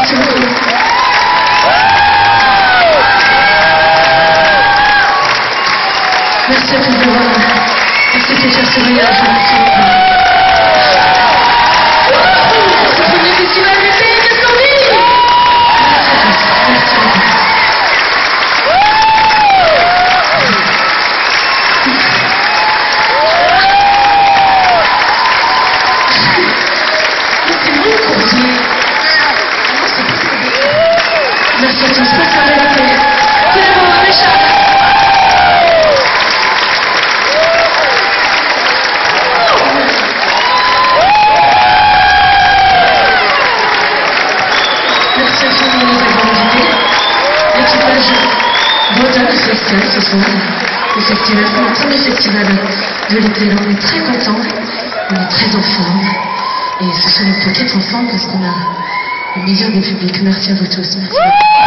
Merci beaucoup. Merci à tous d'avoir accepté de faire ce voyage. Merci beaucoup. Pour ce premier festival d'été, qu'est-ce qu'on dit? Merci à tous. Merci beaucoup. C'est bon qu'on dit. Merci à tous. Bonne soirée d'été. C'est la vôtre, Richard. Merci infiniment de nous avoir invités. L'équipage breton Festival ce soir. Le festival, c'est mon premier festival de l'été. On est très contents, on est très en forme. Et ce soir, il ne faut qu'être ensemble parce qu'on a le meilleur des publics. Merci à vous tous. Merci beaucoup.